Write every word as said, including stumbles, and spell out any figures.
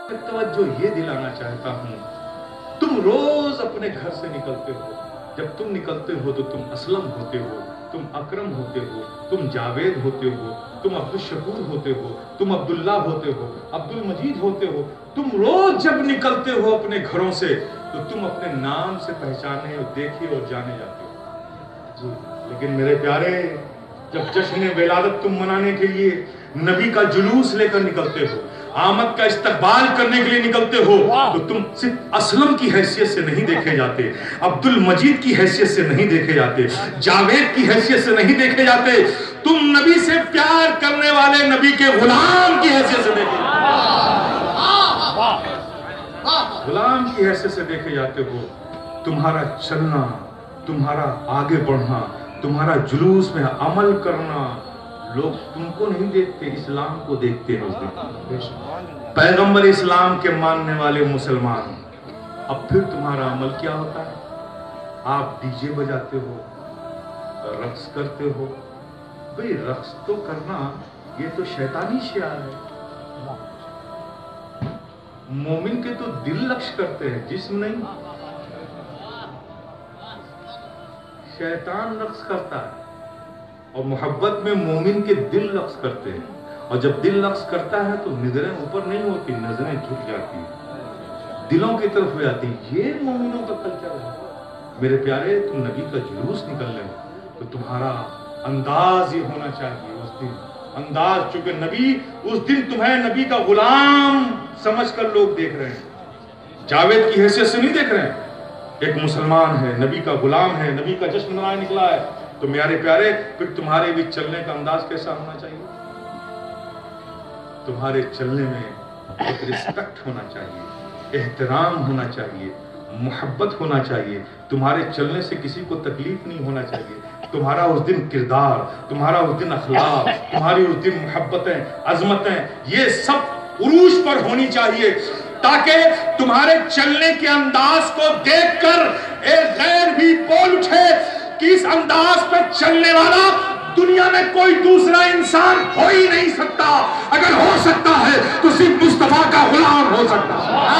توجہ یہ دلانا چاہتا ہوں، تم روز اپنے گھر سے نکلتے ہو، جب تم نکلتے ہو تو تم اسلم ہوتے ہو، تم اکرم ہوتے ہو، تم جاوید ہوتے ہو، تم عبدالشکور ہوتے ہو، تم عبداللہ ہوتے ہو، عبدالمجید ہوتے ہو. تم روز جب نکلتے ہو اپنے گھروں سے تو تم اپنے نام سے پہچانے اور دیکھے اور جانے جاتے ہو جی. لیکن میرے پیارے، جب جشن ولادت تم منانے کے لیے نبی کا جلوس لے کر نکلتے ہو، آمد کا استقبال کرنے کے لیے نکلتے ہو، تو تم صرف اسلم کی حیثیت سے نہیں دیکھے جاتے، عبدالمجید کی حیثیت سے نہیں دیکھے جاتے، جاوید کی حیثیت سے نہیں دیکھے جاتے، تم نبی سے پیار کرنے والے نبی کے غلام کی حیثیت سے دیکھے غلام کی حیثیت سے دیکھے جاتے ہو. تمہارا چلنا، تمہارا آگے بڑھنا، تمہارا جلوس میں عمل کرنا، لوگ تم کو نہیں دیکھتے، اسلام کو دیکھتے ہیں. اس دن پیغمبر اسلام کے ماننے والے مسلمان، اب پھر تمہارا عمل کیا ہوتا ہے؟ آپ ڈی جے بجاتے ہو، رقص کرتے ہو. بھئی رقص تو کرنا یہ تو شیطانی شعار ہے. مومن کے تو دل رقص کرتے ہیں، جسم نہیں. شیطان رقص کرتا ہے اور محبت میں مومن کے دل رقص کرتے ہیں. اور جب دل رقص کرتا ہے تو نظریں اوپر نہیں ہوتی، نظریں جھک جاتی ہیں، دلوں کی طرف ہو جاتی ہیں. یہ مومنوں کا کلچر ہے. میرے پیارے، تم نبی کا جلوس نکل رہے ہو تو تمہارا انداز یہ ہونا چاہیے اس دن انداز، چونکہ نبی اس دن تمہیں نبی کا غلام سمجھ کر لوگ دیکھ رہے ہیں، جاوید کی حیثیت سے نہیں دیکھ رہے ہیں. ایک مسلمان ہے، نبی کا غلام ہے، نبی کا جشن منانے نکلا ہے. تو میارے پیارے، پھر تمہارے بھی چلنے کا انداز کیسا ہونا چاہیے؟ تمہارے چلنے میں ایک رسپیکٹ ہونا چاہیے، احترام ہونا چاہیے، محبت ہونا چاہیے. تمہارے چلنے سے کسی کو تکلیف نہیں ہونا چاہیے. تمہارا اس دن کردار، تمہارا اس دن اخلاق، تمہاری اس دن محبتیں، عظمتیں، یہ سب عروج پر ہونی چاہیے، تاکہ تمہارے چلنے کے انداز کو دیکھ کر ایک غیر بھی بول اٹھے کہ اس انداز پر چلنے والا دنیا میں کوئی دوسرا انسان ہو ہی نہیں سکتا. اگر ہو سکتا ہے تو صرف مصطفیٰ کا غلام ہو سکتا ہے.